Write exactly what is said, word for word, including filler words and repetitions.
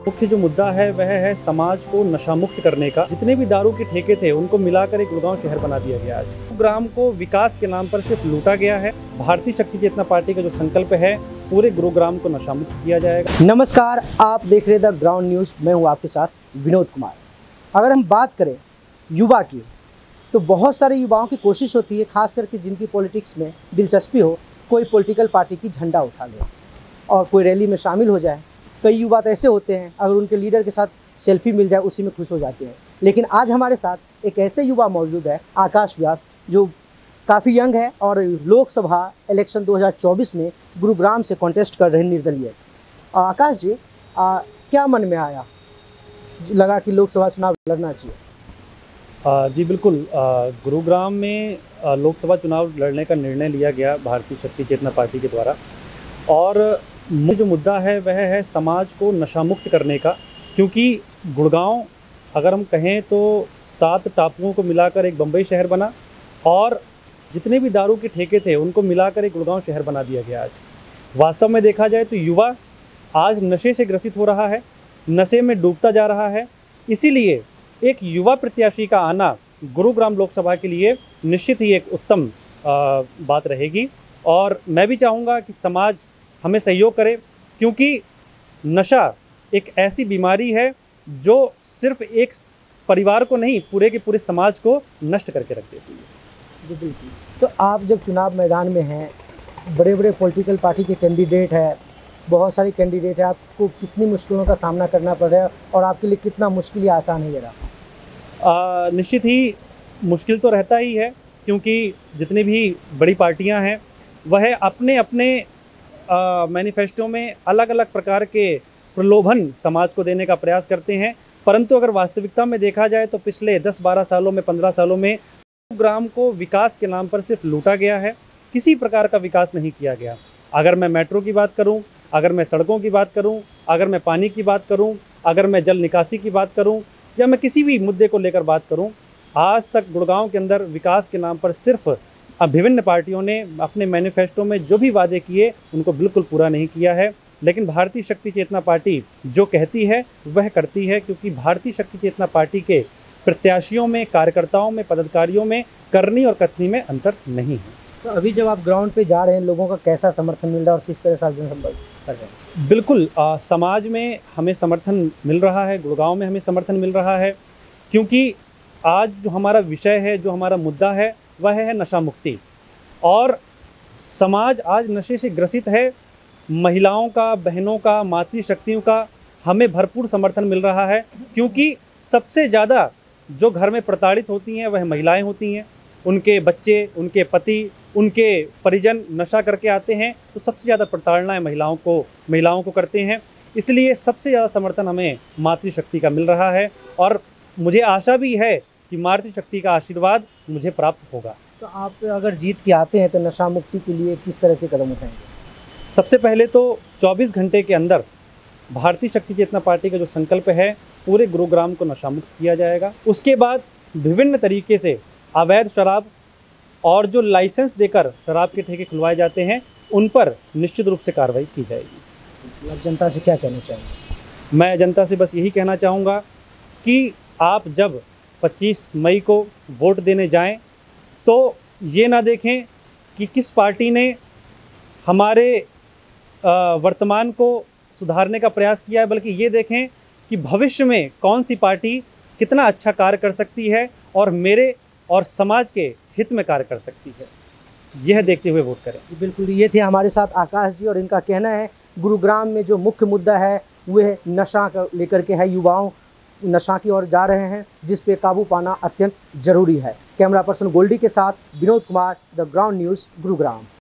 मुख्य जो मुद्दा है वह है समाज को नशा मुक्त करने का। जितने भी दारू के ठेके थे उनको मिलाकर एक गुड़गांव शहर बना दिया गया। आज गुरुग्राम को विकास के नाम पर सिर्फ लूटा गया है। भारतीय शक्ति चेतना पार्टी का जो संकल्प है, पूरे गुरुग्राम को नशा मुक्त किया जाएगा। नमस्कार, आप देख रहे द ग्राउंड न्यूज़। मैं हूँ आपके साथ विनोद कुमार। अगर हम बात करें युवा की, तो बहुत सारे युवाओं की कोशिश होती है, खास करके जिनकी पॉलिटिक्स में दिलचस्पी हो, कोई पॉलिटिकल पार्टी की झंडा उठा ले और कोई रैली में शामिल हो जाए। कई युवा तो ऐसे होते हैं, अगर उनके लीडर के साथ सेल्फी मिल जाए उसी में खुश हो जाते हैं। लेकिन आज हमारे साथ एक ऐसे युवा मौजूद है, आकाश व्यास, जो काफ़ी यंग है और लोकसभा इलेक्शन दो हज़ार चौबीस में गुरुग्राम से कॉन्टेस्ट कर रहे निर्दलीय। आकाश जी, आ, क्या मन में आया, लगा कि लोकसभा चुनाव लड़ना चाहिए? आ, जी बिल्कुल, गुरुग्राम में आ, लोकसभा चुनाव लड़ने का निर्णय लिया गया भारतीय शक्ति चेतना पार्टी के द्वारा। और जो मुद्दा है वह है समाज को नशा मुक्त करने का, क्योंकि गुड़गांव अगर हम कहें तो सात टापुओं को मिलाकर एक बम्बई शहर बना और जितने भी दारू के ठेके थे उनको मिलाकर एक गुड़गांव शहर बना दिया गया। आज वास्तव में देखा जाए तो युवा आज नशे से ग्रसित हो रहा है, नशे में डूबता जा रहा है। इसीलिए एक युवा प्रत्याशी का आना गुरुग्राम लोकसभा के लिए निश्चित ही एक उत्तम आ, बात रहेगी। और मैं भी चाहूँगा कि समाज हमें सहयोग करे, क्योंकि नशा एक ऐसी बीमारी है जो सिर्फ एक परिवार को नहीं, पूरे के पूरे समाज को नष्ट करके रख देती है। जी बिल्कुल। तो आप जब चुनाव मैदान में हैं, बड़े बड़े पॉलिटिकल पार्टी के कैंडिडेट है, बहुत सारे कैंडिडेट है, आपको कितनी मुश्किलों का सामना करना पड़ रहा है और आपके लिए कितना मुश्किल या आसान है ये रहा? निश्चित ही मुश्किल तो रहता ही है, क्योंकि जितनी भी बड़ी पार्टियां हैं वह अपने अपने मैनिफेस्टो में अलग अलग प्रकार के प्रलोभन समाज को देने का प्रयास करते हैं। परंतु अगर वास्तविकता में देखा जाए तो पिछले दस बारह सालों में, पंद्रह सालों में गुरुग्राम को विकास के नाम पर सिर्फ लूटा गया है, किसी प्रकार का विकास नहीं किया गया। अगर मैं मेट्रो की बात करूं, अगर मैं सड़कों की बात करूं, अगर मैं पानी की बात करूं, अगर मैं जल निकासी की बात करूं, या मैं किसी भी मुद्दे को लेकर बात करूं, आज तक गुड़गांव के अंदर विकास के नाम पर सिर्फ विभिन्न पार्टियों ने अपने मैनिफेस्टो में जो भी वादे किए उनको बिल्कुल पूरा नहीं किया है। लेकिन भारतीय शक्ति चेतना पार्टी जो कहती है वह करती है, क्योंकि भारतीय शक्ति चेतना पार्टी के प्रत्याशियों में, कार्यकर्ताओं में, पदाधिकारियों में करनी और कथनी में अंतर नहीं है। तो अभी जब आप ग्राउंड पे जा रहे हैं, लोगों का कैसा समर्थन मिल रहा है और किस तरह से आप जनसंपर्क कर रहे हैं? बिल्कुल, आ, समाज में हमें समर्थन मिल रहा है, गुड़गांव में हमें समर्थन मिल रहा है, क्योंकि आज जो हमारा विषय है, जो हमारा मुद्दा है वह है नशा मुक्ति। और समाज आज नशे से ग्रसित है। महिलाओं का, बहनों का, मातृशक्तियों का हमें भरपूर समर्थन मिल रहा है, क्योंकि सबसे ज़्यादा जो घर में प्रताड़ित होती हैं वह महिलाएं होती हैं। उनके बच्चे, उनके पति, उनके परिजन नशा करके आते हैं, तो सबसे ज़्यादा प्रताड़नाएं महिलाओं को महिलाओं को करते हैं। इसलिए सबसे ज़्यादा समर्थन हमें मातृशक्ति का मिल रहा है और मुझे आशा भी है कि मातृशक्ति का आशीर्वाद मुझे प्राप्त होगा। तो आप अगर जीत के आते हैं तो नशा मुक्ति के लिए किस तरह के कदम उठाएंगे? सबसे पहले तो चौबीस घंटे के अंदर भारतीय शक्ति चेतना पार्टी का जो संकल्प है, पूरे गुरुग्राम को नशा मुक्त किया जाएगा। उसके बाद विभिन्न तरीके से अवैध शराब और जो लाइसेंस देकर शराब के ठेके खुलवाए जाते हैं उन पर निश्चित रूप से कार्रवाई की जाएगी। आप जनता से क्या कहना चाहेंगे? मैं जनता से बस यही कहना चाहूँगा कि आप जब पच्चीस मई को वोट देने जाएं तो ये ना देखें कि किस पार्टी ने हमारे वर्तमान को सुधारने का प्रयास किया है, बल्कि ये देखें कि भविष्य में कौन सी पार्टी कितना अच्छा कार्य कर सकती है और मेरे और समाज के हित में कार्य कर सकती है। यह देखते हुए वोट करें। बिल्कुल, ये थे हमारे साथ आकाश जी और इनका कहना है गुरुग्राम में जो मुख्य मुद्दा है वह नशा का लेकर के है। युवाओं नशा की ओर जा रहे हैं, जिस पे काबू पाना अत्यंत जरूरी है। कैमरा पर्सन गोल्डी के साथ Vinod Kumar, the ground news, Gurugram.